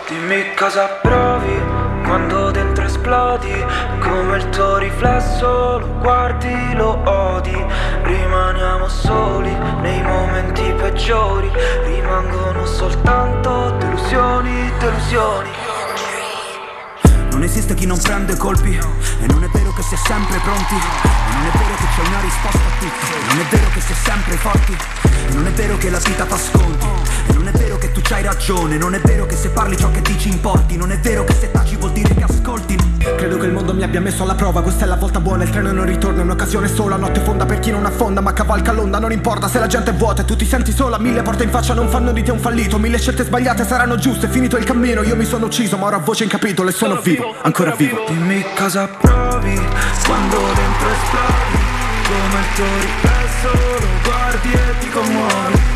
Dimmi cosa provi quando dentro esplodi, come il tuo riflesso, lo guardi, lo odi. Rimaniamo soli nei momenti peggiori, rimangono soltanto delusioni, delusioni. Non esiste chi non prende colpi, e non è vero che si è sempre pronti, e non è vero che c'è una risposta a tutto, e non è vero che si è sempre forti, e non è vero che la vita fa sconti, e non è vero che tu c'hai ragione, non è vero che se parli ciò che dici importi, non è vero che se taci vuol dire che ascolti. Credo che il mondo mi abbia messo alla prova, questa è la volta buona, il treno non ritorna, è un'occasione sola, notte fonda per chi non affonda, ma cavalca l'onda, non importa se la gente è vuota e tu ti senti sola, 1000 porte in faccia non fanno di te un fallito, 1000 scelte sbagliate saranno giuste, è finito il cammino, io mi sono ucciso ma ora ho voce in capitolo e sono vivo, ancora vivo. Dimmi cosa provi quando dentro esplodi, come il tuo riflesso, lo guardi e ti commuovi.